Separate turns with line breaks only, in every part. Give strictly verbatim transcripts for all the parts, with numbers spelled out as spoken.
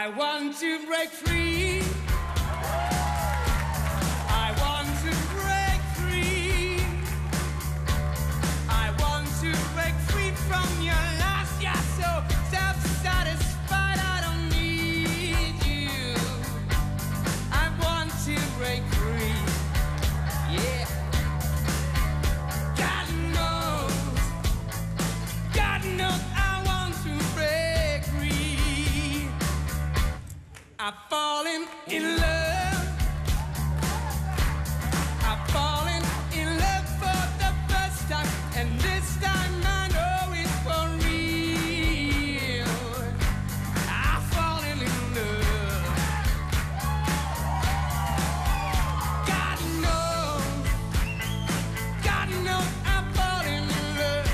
I want to break free. I want to break free. I want to break free from your lust. You're so self-satisfied, I don't need you. I want to break free. Yeah. God knows, God knows I want to break free. I've fallen in love. I've fallen in love for the first time, and this time I know it's for real. I've fallen in love. God knows, God knows I've fallen in love.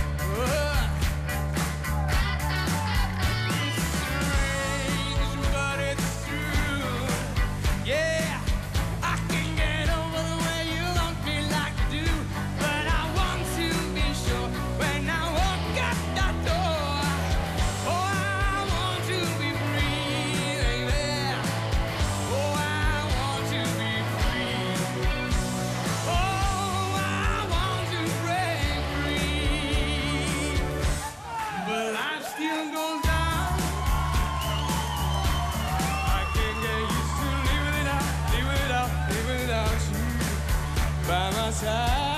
It's strange, but it's true. Yeah, I can get over the way you want me like you do, but I want to be sure when I walk out that door. Oh, I want to be free, baby. Oh, I want to be free. Oh, I want to break free, but life still goes on. I can't get used to living it out, living it out, living without you by my side.